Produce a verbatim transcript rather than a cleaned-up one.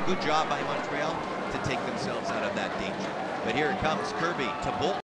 Good job by Montreal to take themselves out of that danger. But here it comes, Kirby to Bolton.